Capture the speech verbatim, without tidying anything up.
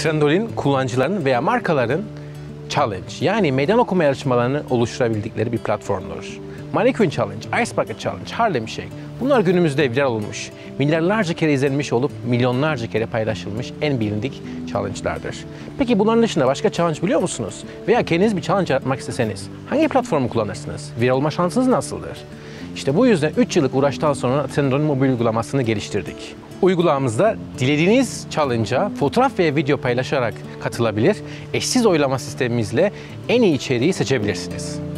Trendyol'in kullanıcıların veya markaların challenge yani meydan okuma yarışmalarını oluşturabildikleri bir platformdur. Mannequin Challenge, Ice Bucket Challenge, Harlem Shake bunlar günümüzde viral olmuş, milyarlarca kere izlenmiş olup milyonlarca kere paylaşılmış en bilindik challenge'lardır. Peki bunların dışında başka challenge biliyor musunuz? Veya kendiniz bir challenge yaratmak isteseniz hangi platformu kullanırsınız? Viral olma şansınız nasıldır? İşte bu yüzden üç yıllık uğraştan sonra Trendyol'un mobil uygulamasını geliştirdik. Uygulamamızda dilediğiniz challenge'a fotoğraf veya video paylaşarak katılabilir, eşsiz oylama sistemimizle en iyi içeriği seçebilirsiniz.